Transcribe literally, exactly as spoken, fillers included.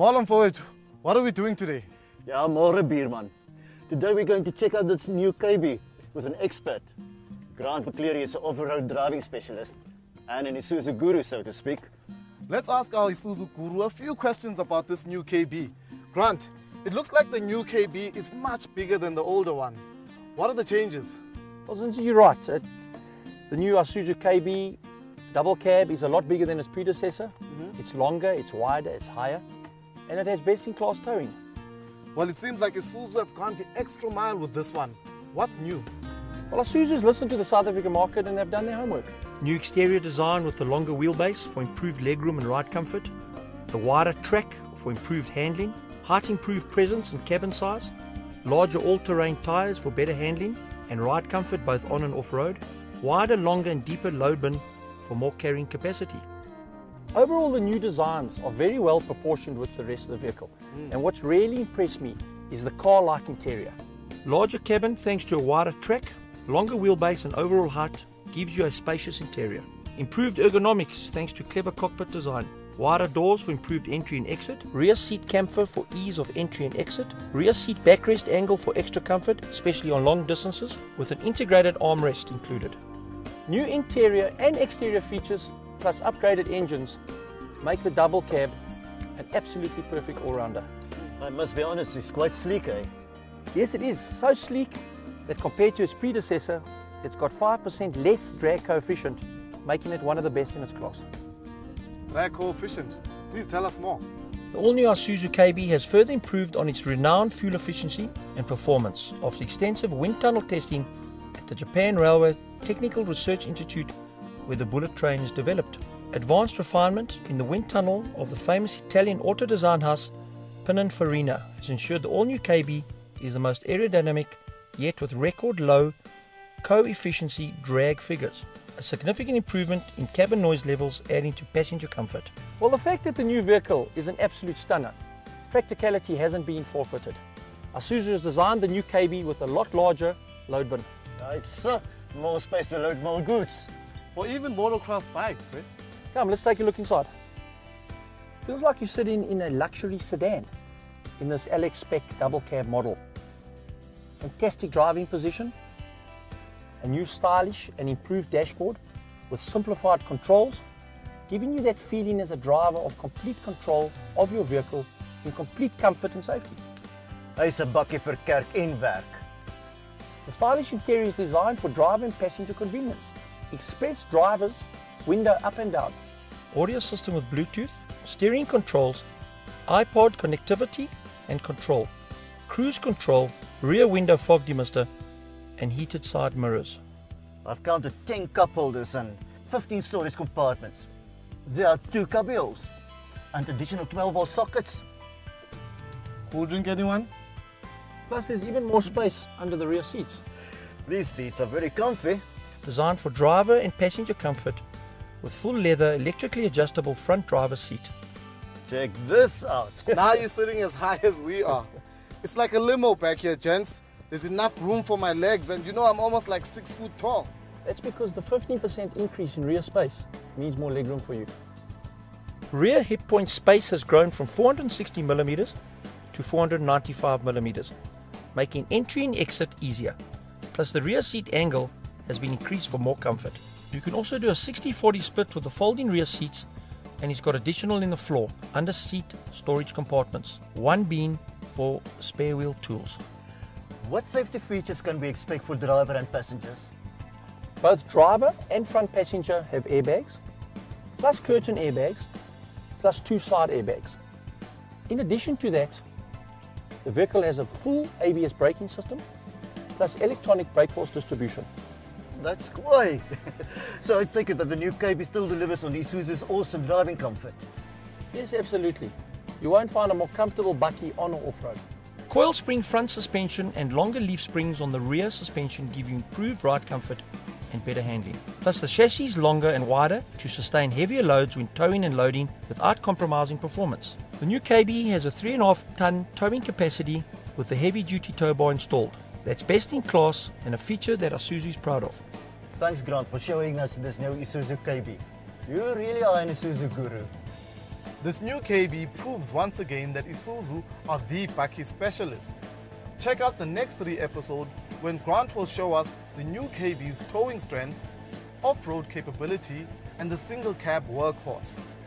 Marlon Forward, what are we doing today? Ja, môre Bierman. Today we're going to check out this new K B with an expert. Grant McCleary is an off-road driving specialist and an Isuzu guru, so to speak. Let's ask our Isuzu guru a few questions about this new K B. Grant, it looks like the new K B is much bigger than the older one. What are the changes? Well, since you're right, it, the new Isuzu K B double cab is a lot bigger than its predecessor. Mm-hmm. It's longer, it's wider, it's higher, and it has best-in-class towing. Well, it seems like Isuzu have gone the extra mile with this one. What's new? Well, Isuzu's listened to the South African market and they've done their homework. New exterior design with the longer wheelbase for improved legroom and ride comfort, the wider track for improved handling, height improved presence and cabin size, larger all-terrain tyres for better handling and ride comfort both on and off-road, wider, longer and deeper load bin for more carrying capacity. Overall, the new designs are very well proportioned with the rest of the vehicle. Mm. And what's really impressed me is the car-like interior. Larger cabin thanks to a wider track, longer wheelbase and overall height gives you a spacious interior. Improved ergonomics thanks to clever cockpit design. Wider doors for improved entry and exit. Rear seat camphor for ease of entry and exit. Rear seat backrest angle for extra comfort, especially on long distances, with an integrated armrest included. New interior and exterior features plus upgraded engines make the double cab an absolutely perfect all-rounder. I must be honest, it's quite sleek, eh? Yes, it is. So sleek that compared to its predecessor, it's got five percent less drag coefficient, making it one of the best in its class. Drag coefficient. Please tell us more. The all-new Isuzu K B has further improved on its renowned fuel efficiency and performance after extensive wind tunnel testing at the Japan Railway Technical Research Institute, where the bullet train is developed. Advanced refinement in the wind tunnel of the famous Italian auto design house Pininfarina has ensured the all-new K B is the most aerodynamic, yet with record low co-efficiency drag figures. A significant improvement in cabin noise levels adding to passenger comfort. Well, the fact that the new vehicle is an absolute stunner, practicality hasn't been forfeited. Isuzu has designed the new K B with a lot larger load bin. It's uh, more space to load more goods. Or even motocross bikes, eh? Come, let's take a look inside. Feels like you're sitting in a luxury sedan in this L X Spec double cab model. Fantastic driving position, a new stylish and improved dashboard with simplified controls, giving you that feeling as a driver of complete control of your vehicle in complete comfort and safety. Hy's 'n bakkie vir kerk en werk. The stylish interior is designed for driver and passenger convenience. Express drivers, window up and down. Audio system with Bluetooth, steering controls, iPod connectivity and control, cruise control, rear window fog demister and heated side mirrors. I've counted ten cup holders and fifteen storage compartments. There are two cubbyholes and additional twelve volt sockets. Cool drink, anyone? Plus there's even more space under the rear seats. These seats are very comfy. Designed for driver and passenger comfort with full leather electrically adjustable front driver seat. Check this out. Now you're sitting as high as we are. It's like a limo back here, gents. There's enough room for my legs and you know I'm almost like six foot tall. That's because the fifteen percent increase in rear space means more legroom for you. Rear hip point space has grown from four hundred sixty millimeters to four hundred ninety-five millimeters, making entry and exit easier. Plus the rear seat angle has been increased for more comfort. You can also do a sixty forty split with the folding rear seats, and it's got additional in the floor, under seat storage compartments, one being for spare wheel tools. What safety features can we expect for driver and passengers? Both driver and front passenger have airbags, plus curtain airbags, plus two side airbags. In addition to that, the vehicle has a full A B S braking system, plus electronic brake force distribution. That's great. So I take it that the new K B still delivers on Isuzu's awesome driving comfort. Yes, absolutely. You won't find a more comfortable bakkie on or off-road. Coil spring front suspension and longer leaf springs on the rear suspension give you improved ride comfort and better handling. Plus the chassis is longer and wider to sustain heavier loads when towing and loading without compromising performance. The new K B has a three and a half ton towing capacity with the heavy duty tow bar installed. That's best in class and a feature that Isuzu is proud of. Thanks Grant for showing us this new Isuzu K B. You really are an Isuzu guru. This new K B proves once again that Isuzu are the bakkie specialists. Check out the next three episodes when Grant will show us the new K B's towing strength, off-road capability and the single cab workhorse.